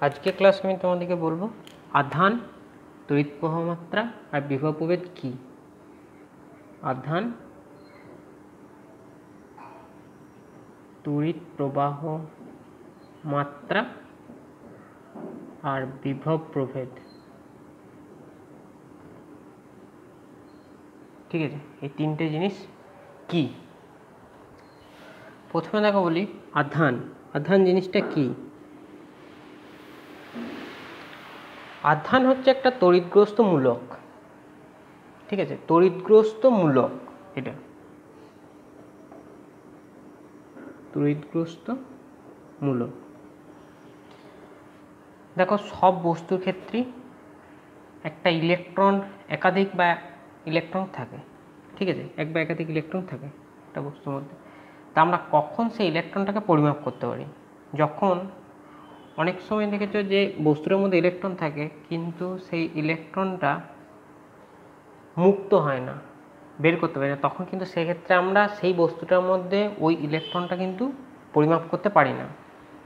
আজকে ক্লাস আমি তোমাদেরকে বলবো আধান, তড়িৎ প্রবাহ মাত্রা আর বিভব প্রভেদ কি। আধান, তড়িৎ প্রবাহ মাত্রা আর বিভব প্রভেদ, ঠিক আছে, এই তিনটে জিনিস কি। প্রথমে দেখো বলি আধান। আধান জিনিসটা কি? আধান হচ্ছে একটা তড়িৎগ্রস্ত মূলক, ঠিক আছে, তড়িৎগ্রস্ত মূলক। এটা তড়িৎগ্রস্ত মূলক। দেখো সব বস্তুর ক্ষেত্রেই একটা ইলেকট্রন, একাধিক বা ইলেকট্রন থাকে, ঠিক আছে, এক বা একাধিক ইলেকট্রন থাকে একটা বস্তুর মধ্যে। তা আমরা কখন সেই ইলেকট্রনটাকে পরিমাপ করতে পারি? যখন অনেক সময় দেখেছো যে বস্তুর মধ্যে ইলেকট্রন থাকে কিন্তু সেই ইলেকট্রনটা মুক্ত হয় না, বের করতে পারি না, তখন কিন্তু সেক্ষেত্রে আমরা সেই বস্তুটার মধ্যে ওই ইলেকট্রনটা কিন্তু পরিমাপ করতে পারি না।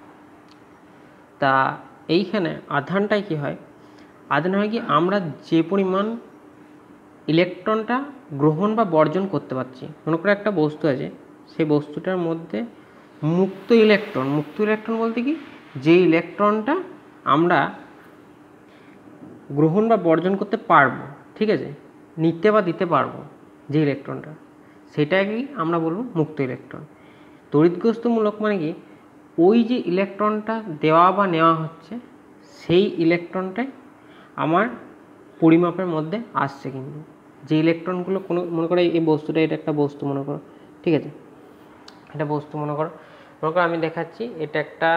তা এইখানে আধানটাই কি হয়? আধান হয় কি, আমরা যে পরিমাণ ইলেকট্রনটা গ্রহণ বা বর্জন করতে পারছি। মনে করে একটা বস্তু আছে, সেই বস্তুটার মধ্যে মুক্ত ইলেকট্রন, মুক্ত ইলেকট্রন বলতে কি, যে ইলেকট্রনটা আমরা গ্রহণ বা বর্জন করতে পারবো, ঠিক আছে, নিতে বা দিতে পারবো, যে ইলেকট্রনটা, সেটাকেই আমরা বলবো মুক্ত ইলেকট্রন। তড়িৎগ্রস্তমূলক মানে কি, ওই যে ইলেকট্রনটা দেওয়া বা নেওয়া হচ্ছে সেই ইলেকট্রনটাই আমার পরিমাপের মধ্যে আসছে। কিন্তু যে ইলেকট্রনগুলো কোনো, মনে করো এই বস্তুটা, এটা একটা বস্তু মনে করো, ঠিক আছে, এটা বস্তু মনে করো আমি দেখাচ্ছি এটা একটা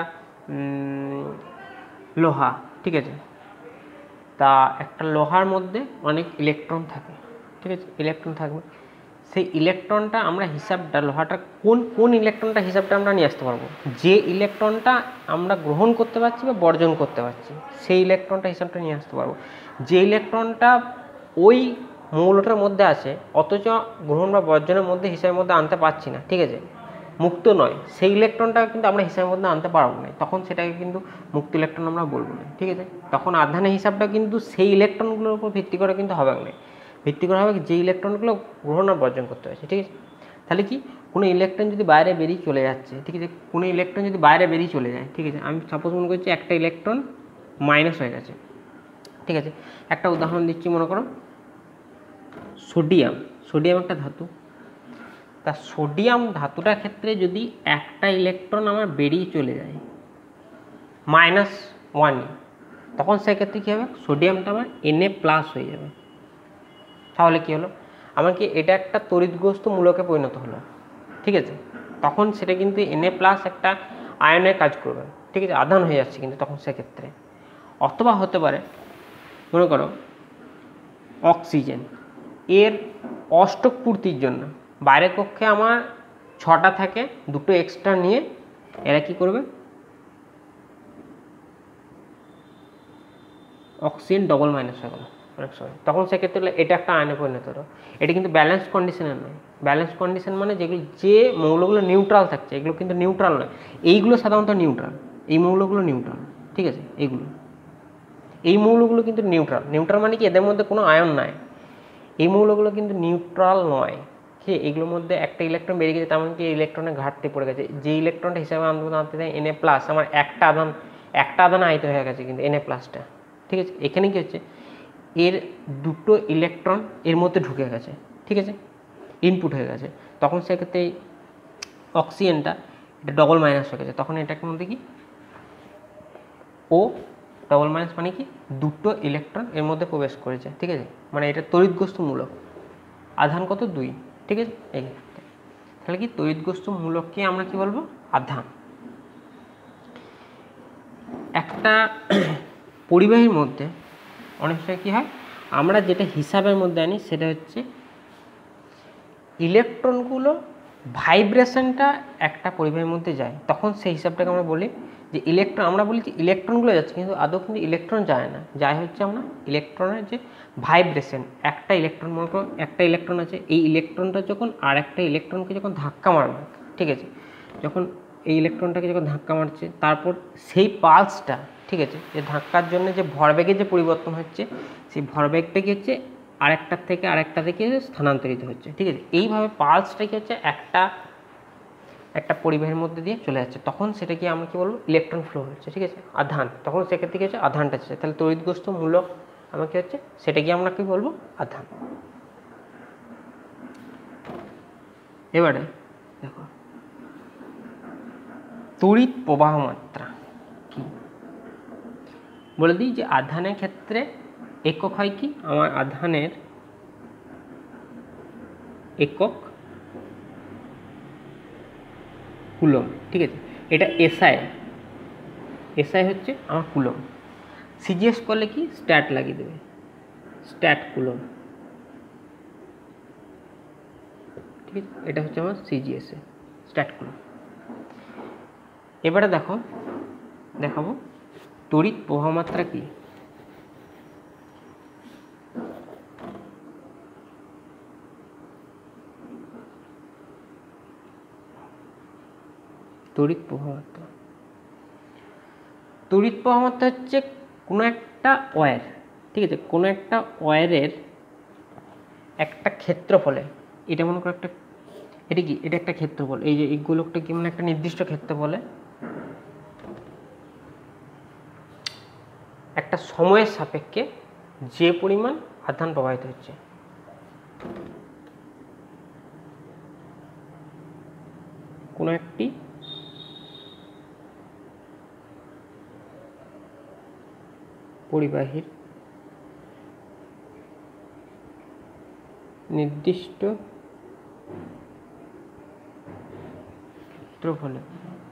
লোহা, ঠিক আছে। তা একটা লোহার মধ্যে অনেক ইলেকট্রন থাকে, ঠিক আছে, ইলেকট্রন থাকবে। সেই ইলেকট্রনটা আমরা হিসাবটা, লোহাটা কোন ইলেকট্রনটা হিসাবটা আমরা নিয়ে আসতে পারবো, যে ইলেকট্রনটা আমরা গ্রহণ করতে পারছি বা বর্জন করতে পারছি, সেই ইলেকট্রনটা হিসাবটা নিয়ে আসতে পারবো। যে ইলেকট্রনটা ওই মৌলটার মধ্যে আছে অথচ গ্রহণ বা বর্জনের মধ্যে হিসাবের মধ্যে আনতে পারছি না, ঠিক আছে, মুক্ত নয়, সেই ইলেকট্রনটা কিন্তু আমরা হিসাবের মধ্যে আনতে পারবো না, তখন সেটাকে কিন্তু মুক্ত ইলেকট্রন আমরা বলবো না, ঠিক আছে। তখন আধানের হিসাবটা কিন্তু সেই ইলেকট্রনগুলোর উপর ভিত্তি করে কিন্তু হবে না, ভিত্তি করা হবে যে ইলেকট্রনগুলো গ্রহণ আর বর্জন করতে হয়েছে, ঠিক আছে। তাহলে কি, কোনো ইলেকট্রন যদি বাইরে বেরিয়ে চলে যাচ্ছে, ঠিক আছে, কোনো ইলেকট্রন যদি বাইরে বেরিয়ে চলে যায়, ঠিক আছে, আমি সাপোজ মনে করছি একটা ইলেকট্রন মাইনাস হয়ে গেছে, ঠিক আছে। একটা উদাহরণ দিচ্ছি, মনে করো সোডিয়াম। সোডিয়াম একটা ধাতু। তা সোডিয়াম ধাতুটার ক্ষেত্রে যদি একটা ইলেকট্রন আমার বেরিয়ে চলে যায় -1, তখন সেক্ষেত্রে কী হবে, সোডিয়ামটা আমার Na+ হয়ে যাবে। তাহলে কী হলো, আমার কি এটা একটা তড়িৎগ্রস্ত মূলকে পরিণত হলো, ঠিক আছে। তখন সেটা কিন্তু Na+ একটা আয়নের কাজ করবে, ঠিক আছে, আধান হয়ে যাচ্ছে কিন্তু তখন সেক্ষেত্রে। অথবা হতে পারে মনে করো অক্সিজেন, এর অষ্টক পূর্তির জন্য বাইরের কক্ষে আমার 6টা থাকে, 2টো এক্সট্রা নিয়ে এরা কি করবে, অক্সিজেন ডবল মাইনাস হয়ে গেল অনেক সময়, তখন সেক্ষেত্রে এটা একটা আয়নে পরিণত হলো। এটা কিন্তু ব্যালেন্স কন্ডিশনের নয়। ব্যালেন্স কন্ডিশন মানে যেগুলো, যে মৌলগুলো নিউট্রাল থাকছে, এগুলো কিন্তু নিউট্রাল নয়, এইগুলো সাধারণত নিউট্রাল, এই মৌলগুলো নিউট্রাল, ঠিক আছে, এই মৌলগুলো কিন্তু নিউট্রাল। নিউট্রাল মানে কি, এদের মধ্যে কোনো আয়ন নাই, এই মৌলগুলো কিন্তু নিউট্রাল নয়, ঠিক, এগুলোর মধ্যে একটা ইলেকট্রন বেরিয়ে গেছে, তেমন কি ইলেকট্রনের ঘাটতি পড়ে গেছে, যে ইলেকট্রনটা হিসাবে আনতে দেয় Na+, আমার একটা আধান আহিত হয়ে গেছে কিন্তু Na+টা, ঠিক আছে। এখানে কি হচ্ছে, এর 2টো ইলেকট্রন এর মধ্যে ঢুকে গেছে, ঠিক আছে, ইনপুট হয়ে গেছে, তখন সেক্ষেত্রে অক্সিজেনটা এটা ডবল মাইনাস হয়ে গেছে, তখন এটার মধ্যে কি ও ডবল মাইনাস মানে কি, 2টো ইলেকট্রন এর মধ্যে প্রবেশ করেছে, ঠিক আছে, মানে এটা তড়িৎগ্রস্ত মূলক। আধান কত, 2, ঠিক আছে। এই তাহলে কি, তড়িৎগ্রস্ত মূলককে আমরা কি বলবো, আধান। একটা পরিবাহীর মধ্যে অনেক সময় কী হয়, আমরা যেটা হিসাবের মধ্যে আনি সেটা হচ্ছে ইলেকট্রনগুলো ভাইব্রেশনটা একটা পরিবাহীর মধ্যে যায়, তখন সেই হিসাবটাকে আমরা বলি যে ইলেকট্রন, আমরা বলি যে ইলেকট্রনগুলো যাচ্ছে, কিন্তু আদৌ কিন্তু ইলেকট্রন যায় না, যায় হচ্ছে আমরা ইলেকট্রনের যে ভাইব্রেশন। একটা ইলেকট্রন, মনে করো একটা ইলেকট্রন আছে, এই ইলেকট্রনটা যখন আর একটা ইলেকট্রনকে যখন ধাক্কা মারবে, ঠিক আছে, যখন এই ইলেকট্রনটাকে যখন ধাক্কা মারছে, তারপর সেই পালসটা, ঠিক আছে, যে ধাক্কার জন্য যে ভরবেগের যে পরিবর্তন হচ্ছে, সেই ভরবেগটা কি হচ্ছে আরেকটার থেকে আরেকটা থেকে স্থানান্তরিত হচ্ছে, ঠিক আছে। এইভাবে পালসটা কি হচ্ছে একটা পরিবাহের মধ্যে দিয়ে চলে যাচ্ছে, তখন সেটা কি আমরা কি বলবো ইলেকট্রন ফ্লো হচ্ছে, ঠিক আছে, আধান। তখন সেক্ষেত্রে কি হচ্ছে আধানটা হচ্ছে, তাহলে তড়িৎগ্রস্ত মূলক আমরা কি হচ্ছে সেটা কি আমরা কি বলবো আধান। এবারে দেখো তড়িৎ প্রবাহ মাত্রা কি বলে দিই, যে আধানের ক্ষেত্রে একক হয় কি, আমার আধানের একক কুলম, ঠিক আছে, এটা এসআই হচ্ছে আমার কুলম। সিজিএস করলে কি স্ট্যাট লাগিয়ে দেবে, স্ট্যাট কুলম, ঠিক আছে, এটা হচ্ছে আমার সিজিএস এ স্ট্যাট কুলম। এবারে দেখাবো তড়িৎ প্রবাহ মাত্রা কি। তড়িৎ প্রবাহ মাত্রা হচ্ছে কোনো একটা ওয়্যার, ঠিক আছে, কোনো একটা ওয়্যারের একটা ক্ষেত্রফলে, এটা মনে করো এটা একটা ক্ষেত্রফল, এই যে এই গোলকটা কি মানে একটা নির্দিষ্ট ক্ষেত্রফলে একটা সময়ের সাপেক্ষে যে পরিমাণ আধান প্রবাহিত হচ্ছে, কোনো একটি পরিবাহীর নির্দিষ্ট ক্ষেত্রফলে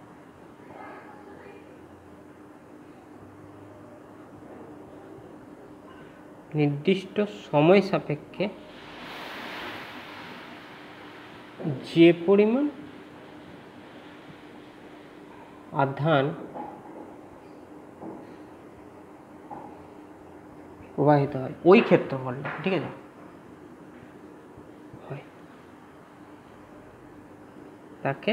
নির্দিষ্ট সময় সাপেক্ষে যে পরিমাণ আধান প্রবাহিত হয় ওই ক্ষেত্রফলটা, ঠিক আছে, হয় তাকে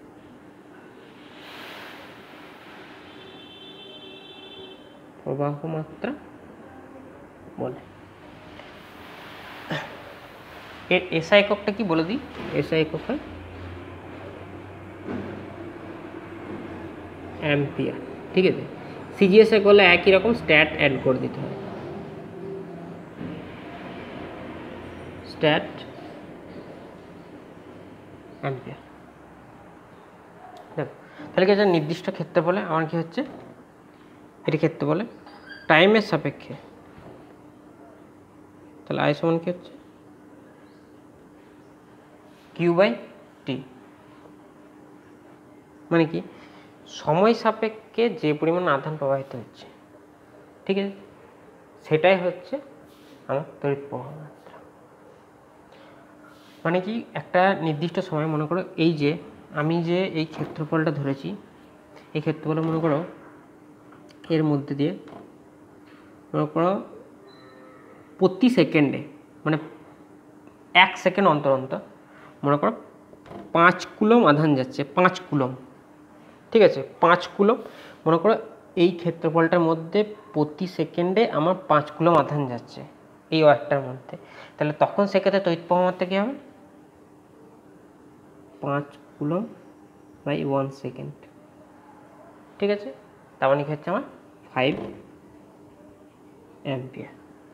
প্রবাহ মাত্রা বলে। এর এসআই এককটা কি বলে দিই, এসআই একক হয় অ্যাম্পিয়ার, ঠিক আছে। সিজিএস এ করলে একই রকম স্ট্যাট অ্যাড করে দিতে হয়, স্ট্যাট অ্যাম্পিয়ার। দেখো তাহলে কি হচ্ছে নির্দিষ্ট ক্ষেত্রফলে আমার কি হচ্ছে এটি ক্ষেত্রফলে টাইমের সাপেক্ষে, তাহলে আই সমান কি হচ্ছে Q/T, মানে কি সময় সাপেক্ষে যে পরিমাণ আধান প্রবাহিত হচ্ছে, ঠিক আছে, সেটাই হচ্ছে আমার তড়িৎ প্রবাহ মাত্রা। মানে কি একটা নির্দিষ্ট সময় মনে করো এই যে আমি যে এই ক্ষেত্রফলটা ধরেছি, এই ক্ষেত্রফলে মনে করো এর মধ্যে দিয়ে মনে করো প্রতি সেকেন্ডে মানে 1 সেকেন্ড অন্তর অন্তর মনে করো 5 কুলম আধান যাচ্ছে, 5 কুলম, ঠিক আছে, 5 কুলম মনে করো এই ক্ষেত্রফলটার মধ্যে প্রতি সেকেন্ডে আমার 5 কুলম আধান যাচ্ছে এই ওয়্যারটার মধ্যে, তাহলে তখন সেক্ষেত্রে তড়িৎ প্রবাহ মাত্রা কী হবে 5 কুলম বাই 1 সেকেন্ড, ঠিক আছে, তার মানে কি হচ্ছে আমার 5 অ্যাম্পিয়ার।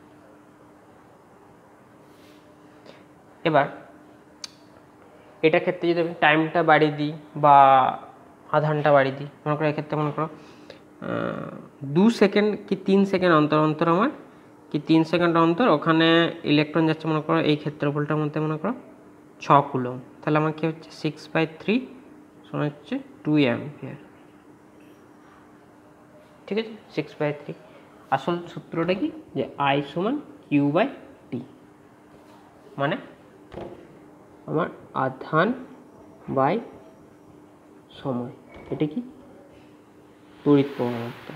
এবার এটার ক্ষেত্রে যদি আমি টাইমটা বাড়িয়ে দিই বা আধানটা বাড়িয়ে দিই, মনে করো এক্ষেত্রে মনে করো 2 সেকেন্ড কি 3 সেকেন্ড অন্তর অন্তর আমার কি 3 সেকেন্ড অন্তর ওখানে ইলেকট্রন যাচ্ছে মনে করো এই ক্ষেত্রফলটার মধ্যে মনে করো 6 কুলম, তাহলে আমার কি হচ্ছে 6/3 সমান হচ্ছে 2 অ্যাম্পিয়ার, ঠিক আছে, 6/3। আসল সূত্রটা কি যে I সমান Q/T, মানে আমার আধান বাই সময়, এটা কি তড়িৎ প্রবাহ মাত্রা,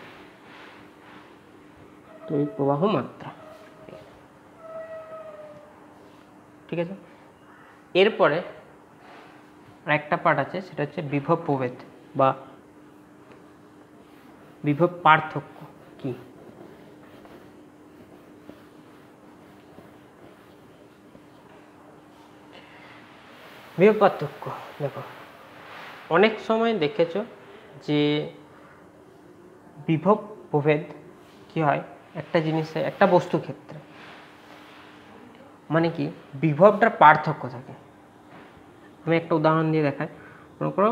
তড়িৎ প্রবাহ মাত্রা, ঠিক আছে। এরপরে আর একটা পার্ট আছে, সেটা হচ্ছে বিভব প্রভেদ বা বিভব পার্থক্য কি। বিভব পার্থক্য দেখো, অনেক সময় দেখেছো যে বিভব প্রভেদ কি হয় একটা জিনিসে, একটা বস্তু ক্ষেত্রে, মানে কি বিভবটার পার্থক্য থাকে। আমি একটা উদাহরণ দিয়ে দেখাই। মনে করো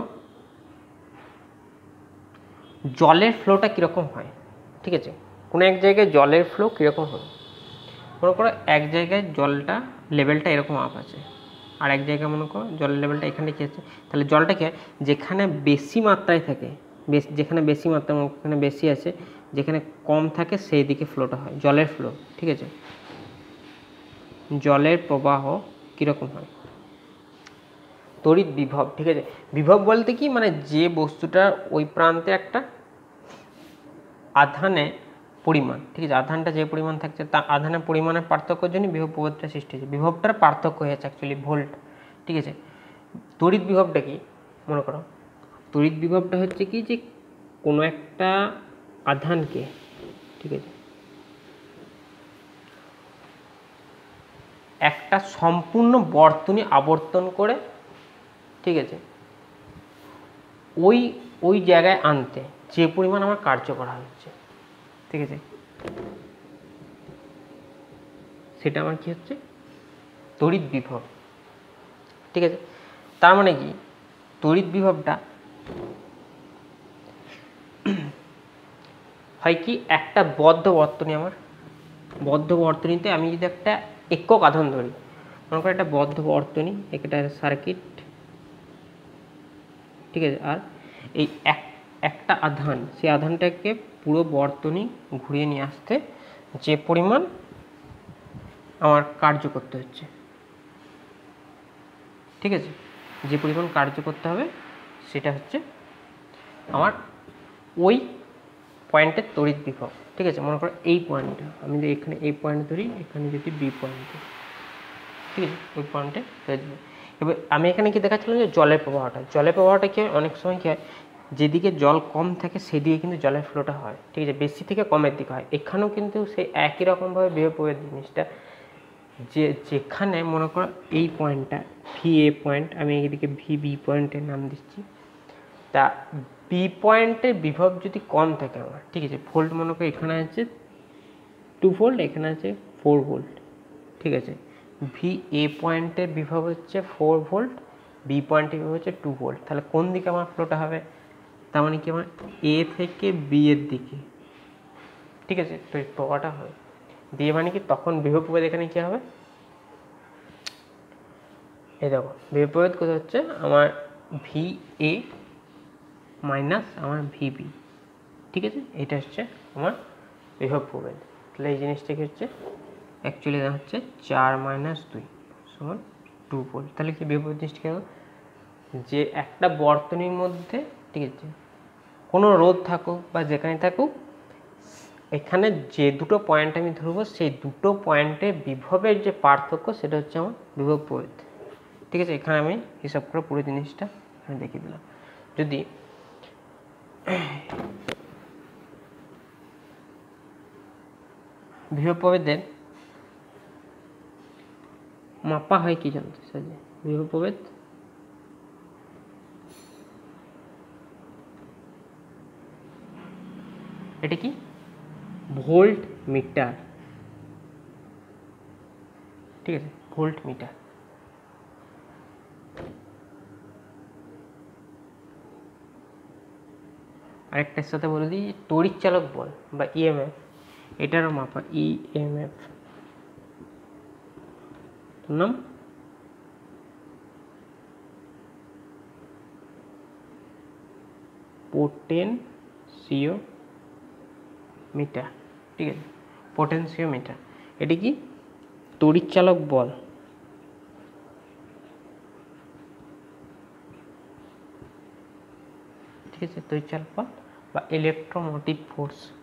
জলের ফ্লোটা কীরকম হয়, ঠিক আছে, কোনো এক জায়গায় জলের ফ্লো কীরকম হয়। মনে করো এক জায়গায় জলটা লেভেলটা এরকম আপ আছে, আর এক জায়গায় মনে করো জলের লেভেলটা এখানে কী আছে। তাহলে জলটা কী হয়, যেখানে বেশি মাত্রায় থাকে, যেখানে বেশি মাত্রা ওখানে বেশি আছে, যেখানে কম থাকে সেই দিকে ফ্লোটা হয়, জলের ফ্লো, ঠিক আছে। জলের প্রবাহ কীরকম হয়, তড়িৎ বিভব, ঠিক আছে। বিভব বলতে কি, মানে যে বস্তুটার ওই প্রান্তে একটা আধানে পরিমাণ, ঠিক আছে, আধানটা যে পরিমাণ থাকছে তা আধানের পরিমাণের পার্থক্যের জন্য বিভব প্রভেদটা সৃষ্টি হয়েছে। বিভবটার পার্থক্য হয়েছে অ্যাকচুয়ালি ভোল্ট, ঠিক আছে। তড়িৎ বিভবটা কি, মনে করো তড়িৎ বিভবটা হচ্ছে কি, যে কোনো একটা আধানকে, ঠিক আছে, একটা সম্পূর্ণ বর্তনী আবর্তন করে, ঠিক আছে, ওই ওই জায়গায় আনতে যে পরিমাণ আমার কার্য করা হচ্ছে, ঠিক আছে, সেটা আমার কি হচ্ছে তড়িৎ বিভব, ঠিক আছে। তার মানে কি তড়িৎ বিভবটা হয় কি, একটা বদ্ধ বর্তনী, আমার বদ্ধ বর্তনীতে আমি যদি একটা একক আধান ধরি, মনে করো একটা বদ্ধ বর্তনী, একটা সার্কিট, ঠিক আছে, আর এই একটা আধান, সেই আধানটাকে পুরো বর্তনী ঘুরিয়ে নিয়ে আসতে যে পরিমাণ আমার কার্য করতে হচ্ছে, ঠিক আছে, যে পরিমাণ কার্য করতে হবে সেটা হচ্ছে আমার ওই পয়েন্টের তড়িৎ বিভব, ঠিক আছে। মনে করো এই পয়েন্টটা আমি যদি এখানে এই পয়েন্ট ধরি, এখানে যদি বি পয়েন্ট, ঠিক আছে, ওই পয়েন্টে তড়িৎ বিভব। এবার আমি এখানে কি দেখাচ্ছিলাম যে জলের প্রবাহটা কি হয়, অনেক সময় কি হয়, যেদিকে জল কম থাকে সেদিকে কিন্তু জলের ফ্লোটা হয়, ঠিক আছে, বেশি থেকে কমের দিকে হয়। এখানেও কিন্তু সেই একই রকমভাবে বিভব প্রভেদ জিনিসটা, যে যেখানে মনে করো এই পয়েন্টটা ভি এ পয়েন্ট, আমি এইদিকে ভি বি পয়েন্টের নাম দিচ্ছি, তা বি পয়েন্টের বিভব যদি কম থাকে আমার, ঠিক আছে, ভোল্ট মনে করো এখানে আছে 2 ভোল্ট, এখানে আছে 4 ভোল্ট, ঠিক আছে, ভি এ পয়েন্টের বিভব হচ্ছে 4 ভোল্ট, বি পয়েন্টের বিভব হচ্ছে 2 ভোল্ট, তাহলে কোন দিকে আমার ফ্লোটা হবে, তার মানে কি আমার এ থেকে বি এর দিকে, ঠিক আছে, তো এই প্রবাহটা হয় দিয়ে, মানে কি তখন বিভব প্রভেদ এখানে কী হবে, এই দেখো বিভব প্রভেদ কোথায় হচ্ছে আমার ভি এ মাইনাস আমার ভিবি, ঠিক আছে, এটা হচ্ছে আমার বিভব প্রভেদ। তাহলে এই জিনিসটা কি হচ্ছে, অ্যাকচুয়ালি হচ্ছে 4 - 2 সমান 2 ভোল্ট। তাহলে কি বিভব জিনিসটা কেন, যে একটা বর্তনীর মধ্যে, ঠিক আছে, কোনো রোধ থাকুক বা যেখানে থাকুক, এখানে যে দুটো পয়েন্ট আমি ধরবো সেই দুটো পয়েন্টের বিভবের যে পার্থক্য সেটা হচ্ছে আমার বিভব প্রভেদ, ঠিক আছে। এখানে আমি হিসাব করে পুরো জিনিসটা আমি দেখিয়ে দিলাম। যদি বিভব প্রভেদের মাপা হয় কি জানতে চাই, বিভব প্রভেদ এটা কি ভোল্ট মিটার, ঠিক আছে, ভোল্ট মিটার। আরেকটার সাথে বলে দিই তড়িৎ চালক বল বা ইএমএফ, এটারও মাপা ইএমএফ, নাম পোটেনশিওমিটার, ঠিক আছে, পোটেনশিওমিটার। এটি কি তড়িৎ চালক বল, ঠিক আছে, তড়িৎ চালক বল বা ইলেকট্রোমোটিভ ফোর্স।